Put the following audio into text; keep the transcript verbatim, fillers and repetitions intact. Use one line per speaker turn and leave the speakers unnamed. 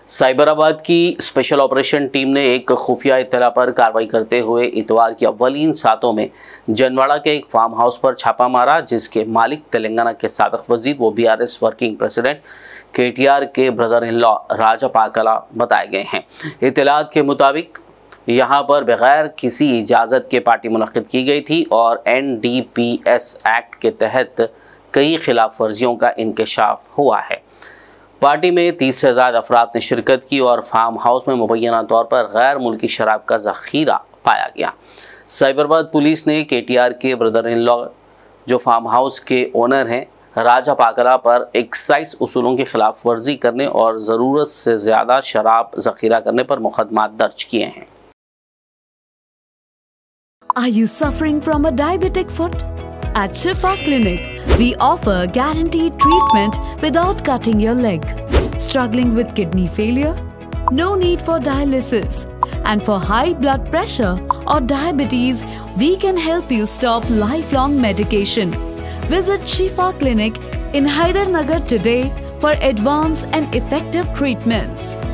साइबराबाद की special operation team ने एक खुफिया इत्तला पर कार्रवाई करते हुए इतवार की अव्वलीन सातों में जनवाड़ा के एक फार्म हाउस पर छापा मारा, जिसके मालिक तेलंगाना के साबिक वजीर व बीआरएस वर्किंग प्रेसिडेंट केटीआर के brother in law Raj Pakala बताए गए हैं। इत्तलात के मुताबिक यहां पर बगैर किसी इजाज़त के पार्टी मुनक्किद की गई थी और N D P S act के तहत कई खिलाफ वर्जियों का इंकशाफ हुआ है। पार्टी में तीस से ज़्यादा अफराद ने शिरकत की और फार्म हाउस में मुबैना तौर पर गैर मुल्की शराब का ज़ख़ीरा पाया गया। साइबराबाद पुलिस ने केटीआर के ब्रदर इन लॉ जो फार्म हाउस के ओनर हैं राजा पाकला पर एक्साइज उसूलों की खिलाफ वर्जी करने और ज़रूरत से ज़्यादा शराब ज़ख़ीरा करने पर मुकदमा दर्ज किए हैं।
Are you suffering from a diabetic foot? At Shifa Clinic, we offer guaranteed treatment without cutting your leg. Struggling with kidney failure? No need for dialysis. And for high blood pressure or diabetes, we can help you stop lifelong medication. Visit Shifa Clinic in Hydernagar today for advanced and effective treatments.